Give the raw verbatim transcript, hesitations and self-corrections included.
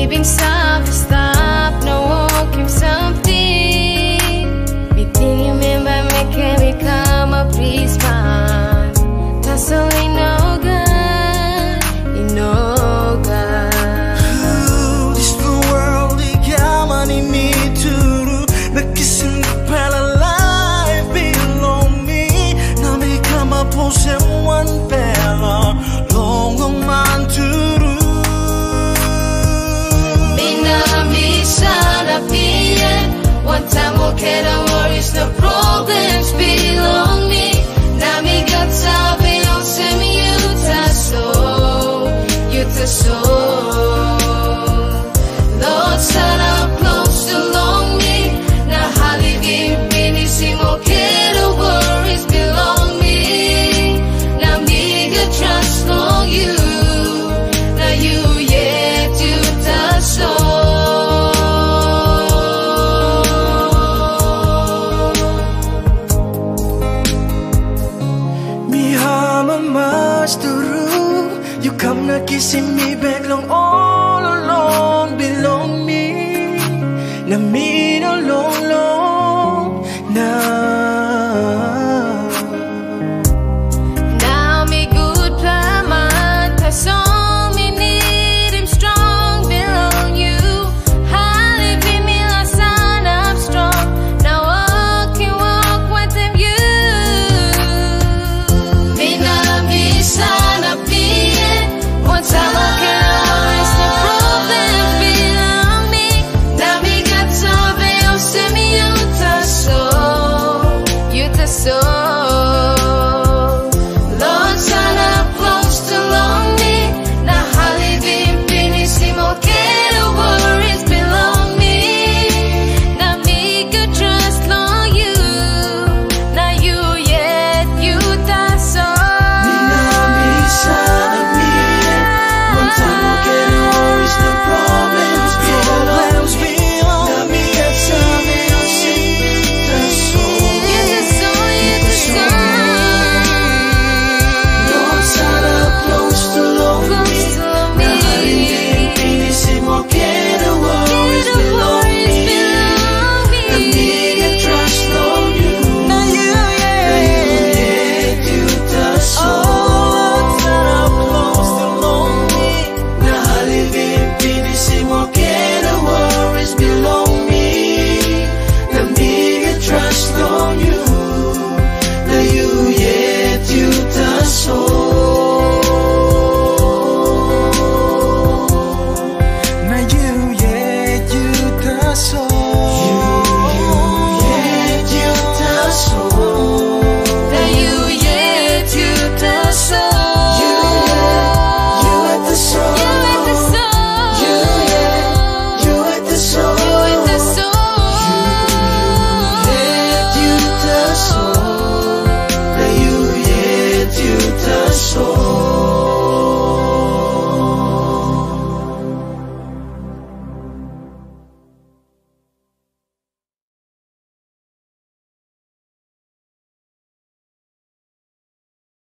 been soft, stop, no walking something. Me think you remember me can become a priest man. That's all I know, God, you know, God. Ooh, this the world, they got money, me too. The kissing the pala life below me. Now me come up, push him one fella. Long on man too. One time we'll get no worries, no problems belong me. Now me got time, be on send me you to soul, you to soul. Lord, son, I'm close to long me. Now Holly give me this more get no worries belong me. Now me got trust on you. Now you yet to the soul. Thru, you come na kissing me back long on.